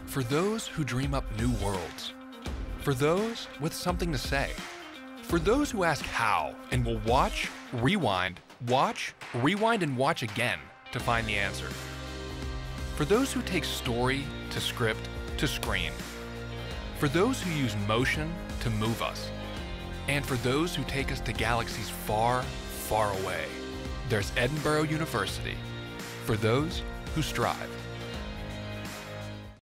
For those who dream up new worlds. For those with something to say. For those who ask how and will watch, rewind, and watch again to find the answer. For those who take story to script to screen. For those who use motion to move us. And for those who take us to galaxies far, far away. There's Edinboro University. For those who strive.